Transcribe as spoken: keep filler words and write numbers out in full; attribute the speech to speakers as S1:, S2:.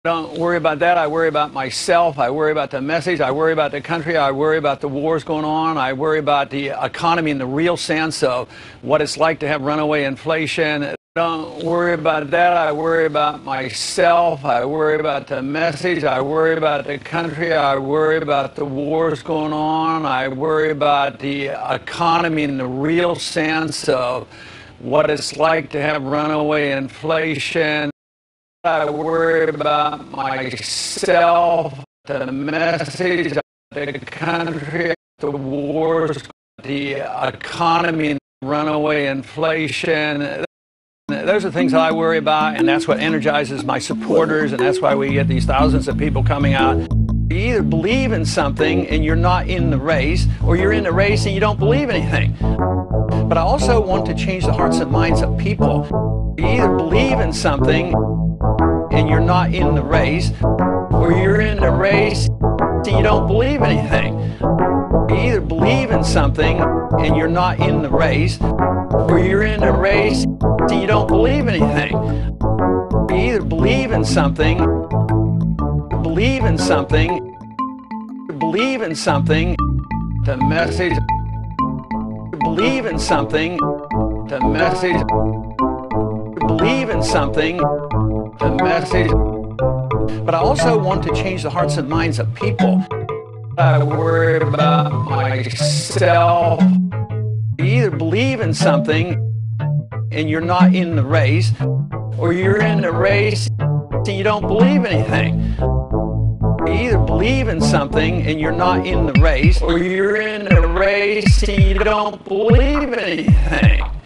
S1: Don't worry about that. I worry about myself. I worry about the message. I worry about the country. I worry about the wars going on. I worry about the economy in the real sense of what it's like to have runaway inflation. Don't worry about that. I worry about myself. I worry about the message. I worry about the country. I worry about the wars going on. I worry about the economy in the real sense of what it's like to have runaway inflation. I worry about myself, the message, the country, the wars, the economy, runaway inflation. Those are things that I worry about, and that's what energizes my supporters, and that's why we get these thousands of people coming out. You either believe in something and you're not in the race, or you're in the race and you don't believe anything. But I also want to change the hearts and minds of people. You either believe in something and you're not in the race, or you're in the race and you don't believe anything. You either believe in something and you're not in the race, or you're in the race and you don't believe anything. You either believe in something, believe in something, believe in something, the message, believe in something, the message, believe in something, the message. But I also want to change the hearts and minds of people. I worry about myself. You either believe in something and you're not in the race, or you're in the race and you don't believe anything. You either believe in something and you're not in the race, or you're in the race and you don't believe anything.